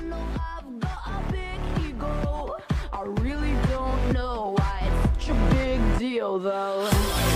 know I've got a big ego. I really don't know why it's such a big deal though.